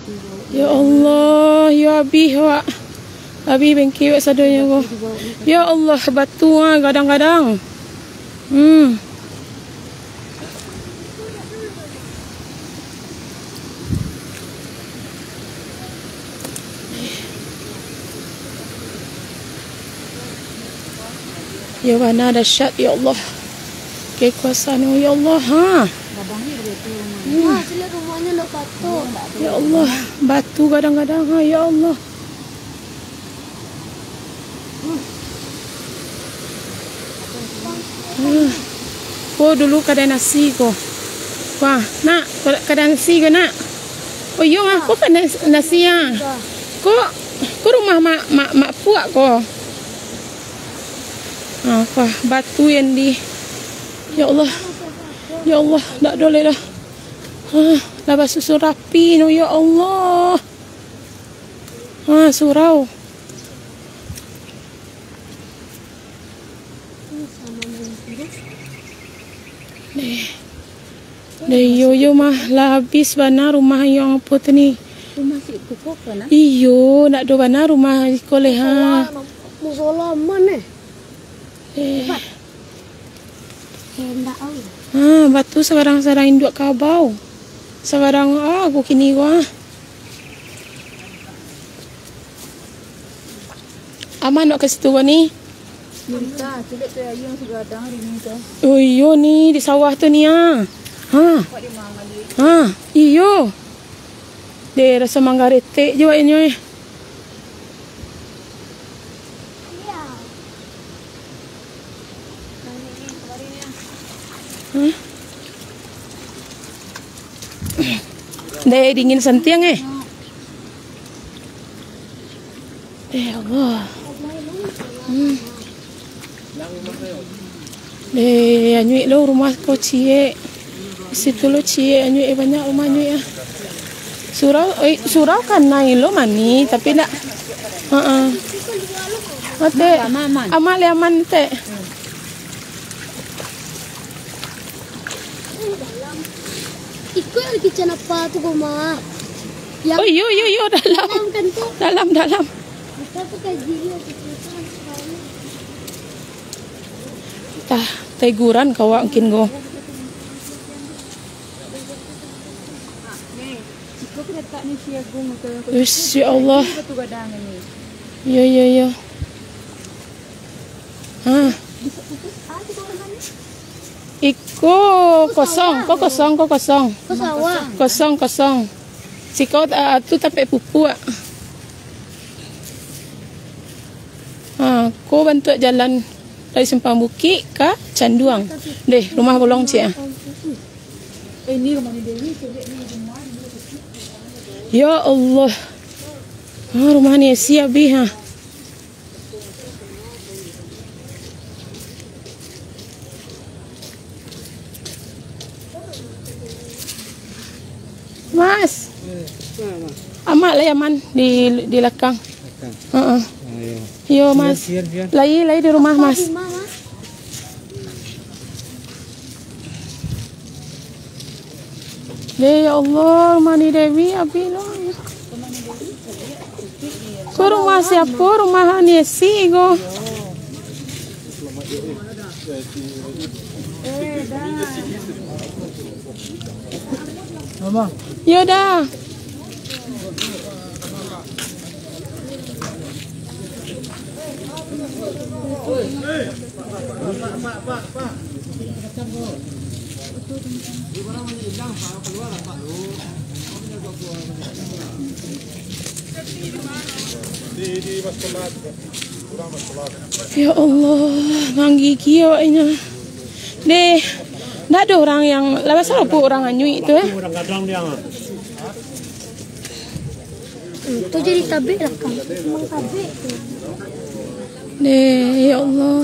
Ya Allah, ya Abi wa. Abi bengki wa sadanya ko. Ya Allah, batu kadang-kadang. Ya mana dahsyat ya Allah. Kekuasaan ya Allah. Rumahnya lo batu. Ya Allah, batu kadang-kadang ya Allah. Oh dulu kada nasi ko. Wah, nak kada nasi ko nak. Oh yo aku kada nasi ya. Ko rumah mak puak ko. Wah, batu yang di. Ya Allah. Ya Allah, tak boleh dah. Lah susu rapi no ya Allah. Surau. Yo mah lah habis bana rumah yang apa tu ni. Rumah si pupuk kan? Iyo, nak do bana rumah sekolah ha. Musola mana? Batu sekarang induk kabau. Sekarang aku kini gua. Aman nak ke situ gua ni? Minta, tidak tu yang sudah ada hari ni tu. Oh iyo ni di sawah tu ni ah. Iyo. De rasa manggarete je ini. Deh dingin sentiang Allah. Deh anyui lo rumah ko cie. Situ lo cie anyui banyak rumah anyui ya. Surau kan naik lo mani tapi nak. Ate aman teh. Ikut lagi cina apa tu goma? Oh yo dalam. Kita tu kayak gini Tah teguran kau mungkin go. Ya Allah. Yo. Kosong. Si kau tu tapi pupu. Kau bantu jalan dari Simpang Bukit ke Canduang. Deh, rumah bolong cik. Ini rumah ni Dewi. Ya Allah. Rumah ni siap ha. Mas. Amak lah Yaman di lekang. Yo Mas. Lai di rumah Mas. Ya Allah, Mani Dewi abi lo. Ko rumah siapa? Rumah Nesi go. Mama. Yo dah. Pak. Ya Allah, manggigi awaknya. Deh, tak ada orang yang lepas apa orang anyui itu Orang kadang dia. Tu jadi tabik lah kan. Memang tabik. Deh, ya Allah.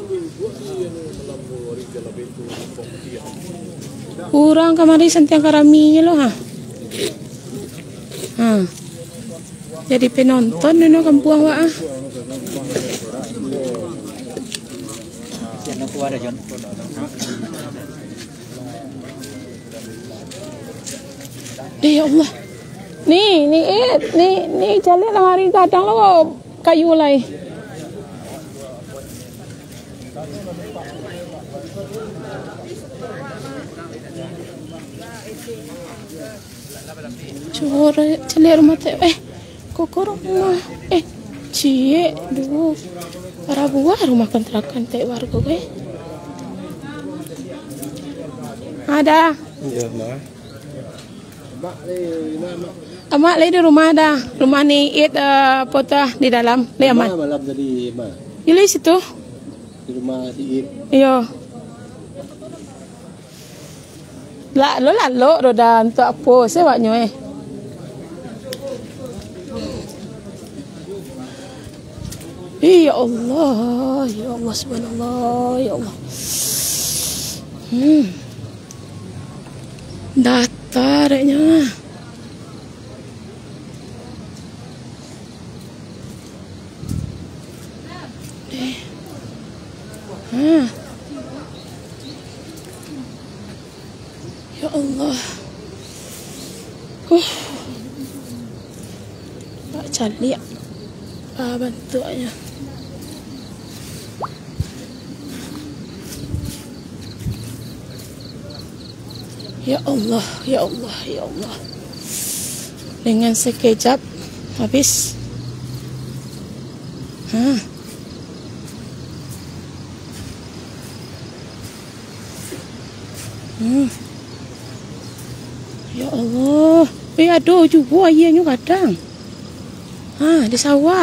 Kurang kamari sentiang karaminya loh ha. Jadi penonton nino kampung wa. Ya Allah. Ni jalan hari kadang lo kayu lai. Cura jalan rumah teh. Koko rumah. Cie, duh. Para buah rumah kontrakan teh warga gue. Ada. Iya, Mak. Amak lagi di rumah ada. Rumah ni potah di dalam. Lihat aman. Malam tadi, Mak. Di situ. Di rumah si Ip. Iya. Lo roda untuk apa sewaknya Ya Allah subhanallah, ya Allah. Datarnya. Ya Allah. Pak cari bantuannya. Ya Allah, ya Allah, ya Allah. Dengan sekejap habis. Ya Allah. Aduh juga ianya kadang. Di sawah.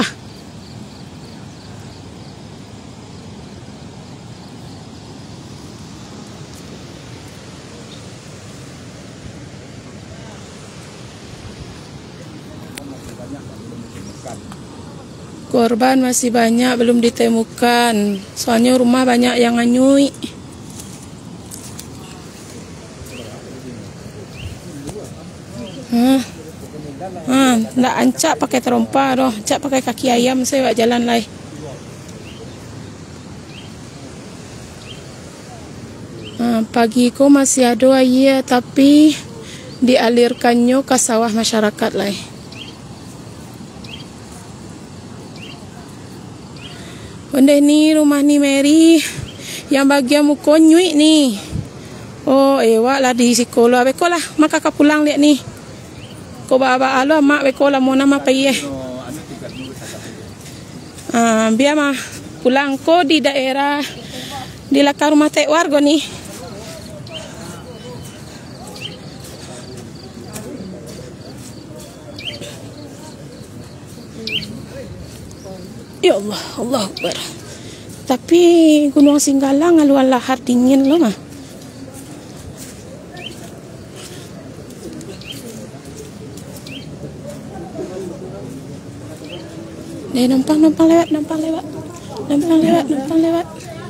Korban masih banyak belum ditemukan. Soalnya rumah banyak yang hanyut. Nggak ancak pakai terompa doh, ancak pakai kaki ayam saya wak jalan lai. Pagi ko masih ada air tapi dialirkannya ke sawah masyarakat lai. Benda ni rumah ni Mary yang bagian muka nyuik ni. Oh, wak lah di sekolah. Beko lah, mak kakak pulang lihat ni. Ko baba alo mak beko lah mau nama paye. Biar mah pulang ko di daerah di lakar rumah tek warga ni. Ya Allah, Allah Akbar. Tapi Gunung Singgalang aluan lahar dingin loh mah. Numpang lewat.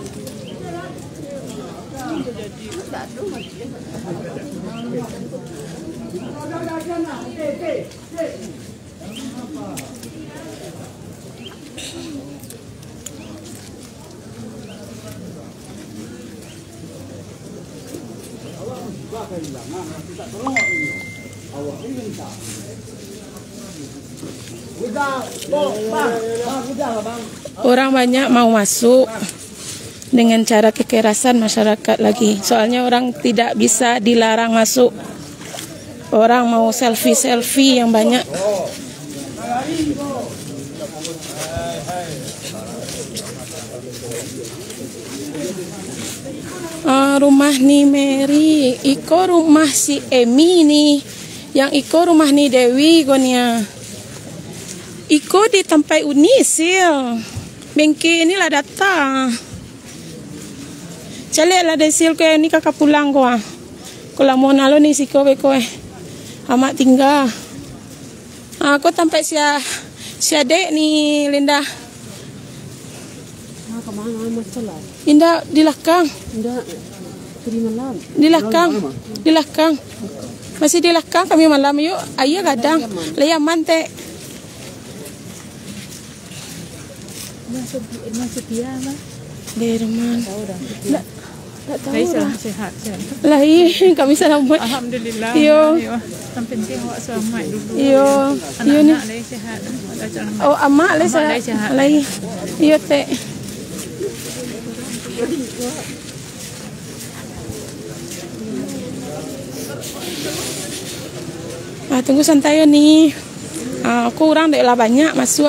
Orang banyak mau masuk dengan cara kekerasan masyarakat lagi. Soalnya orang tidak bisa dilarang masuk. Orang mau selfie yang banyak. Rumah ni Mary, iko rumah si Emi ni, yang iko rumah ni Dewi gonya. Iko di tempat Unisil, bengke ini lah datang. Cale lah desil ke ni kakak pulang ko Kalau mau nalo ni siko beko amak tinggal. Aku tempat si adek ni Linda. Indah di lakang. Di lakang. Masih di lakang kami malam yuk. Ayah kadang leya mante. Di rumah. Tak tahu Baik, lah. sehat. Lain kami selamat. Alhamdulillah. Yo. Yang penting awak selamat dulu. Yo. Yo ni. Anak-anak lain sehat. Ada selamat. Oh, amak lah Amak lain sihat. Lain. Yo teh. Tunggu santai ni. Aku orang dah lah banyak masuk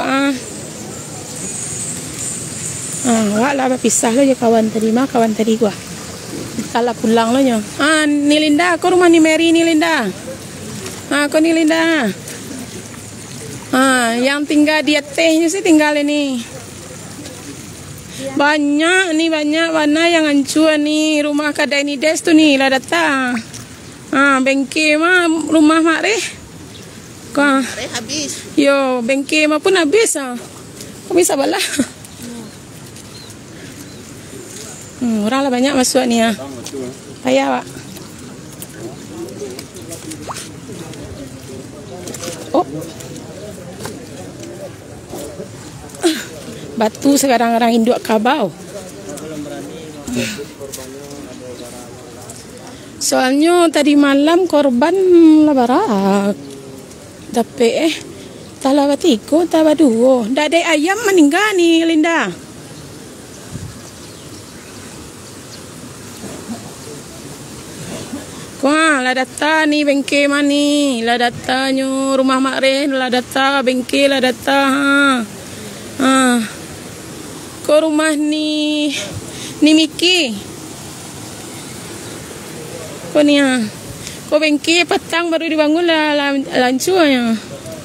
awak lah berpisah lo ya kawan tadi mah kawan tadi gua. Kalau pulang lo nya. Ni Linda, aku rumah ni Mary ni Linda. Aku ni Linda. Yang tinggal dia tehnya sih tinggal ini. Banyak mana yang hancur ni rumah kedai ni des tu ni lah datang. Bengkel mah rumah mak reh. Kau Habis. yo bengkel mah pun habis Kau bisa balah. Orang lah banyak masuk ni Payah pak. Oh. Batu sekarang orang induk kabau. Soalnya tadi malam korban lah barak. Tapi tala batiko tala duo. Dak ada ayam meninggal ni Linda. Wah, lah data ni bengkel mani, lah datanya rumah mak Ren, lah data bengkel, lah data. Ko rumah ni Miki. Ko ni Ko bengkel petang baru dibangun lah lancurnya.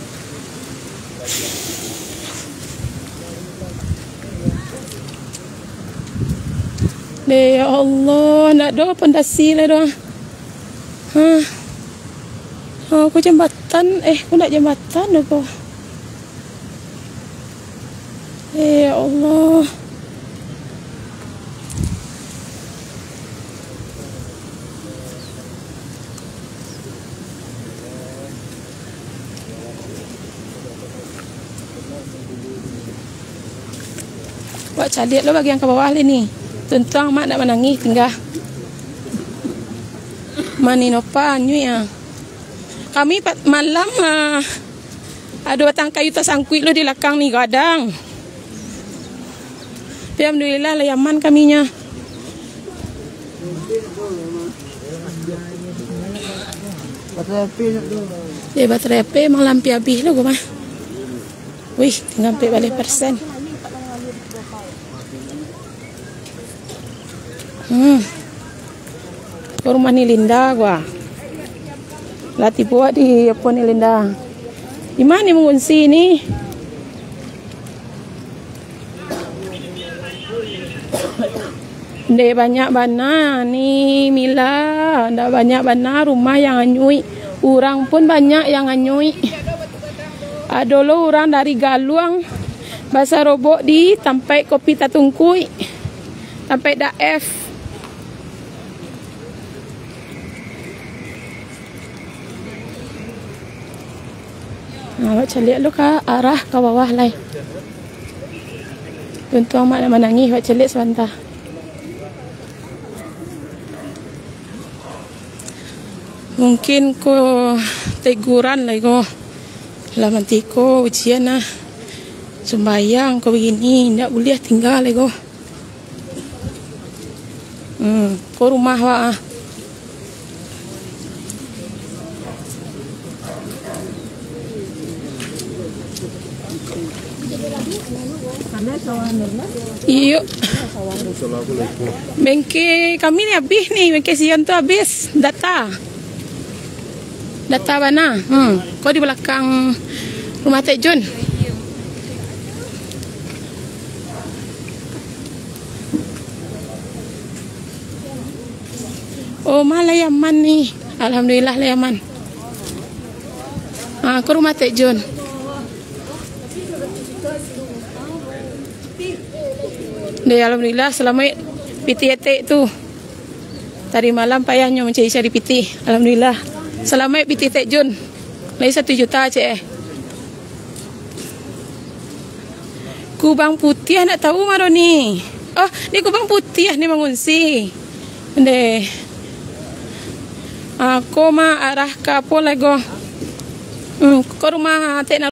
Ya Allah, nak doa pondasi lah doa. Aku jembatan, aku nak jembatan aku. Ya Allah. Buat calik lo bagi yang ke bawah ni. Tuntang mak nak menangis tinggal. Mani nopa nyui Kami malam ada batang kayu tersangkut lo di belakang ni gadang. Alhamdulillah layaman kaminya. Baterai api memang lampi habis lo gua mah. Wih, tinggal 40%. Ke rumah ni Linda gua. Lati buat di apa ni Linda. Di mana ni mengungsi ni? Nde banyak bana ni Mila, ndak banyak bana rumah yang hanyui. Orang pun banyak yang hanyui. Ada lo orang dari Galuang Bahasa Robok di sampai Kopi Tatungkui. Sampai Daef. Awak celik lu ke arah ke bawah lai. Tuan mak nak menangis, awak celik sebentar. Mungkin ko teguran lah ko. Lah nanti ko ujian lah. Sembayang ko begini, ndak boleh tinggal lah ko. Ko rumah wak Iyo. Bengkel kami ni habis ni. Bengkel Sion tu habis. Data mana? Kau di belakang rumah Tek Jun. Oh, malah Yaman ni. Alhamdulillah Yaman. Ke rumah Tek Jun. Alhamdulillah selamat piti etek tu. Tadi malam payahnya mencari-cari piti. Alhamdulillah. Selamat piti Tek Jun. Lagi 1 juta cik. Kubang Putih nak tahu maro ni. Oh, ni Kubang Putih ni mengungsi. Deh. Ako ma arah ka po lego. Ko rumah ate na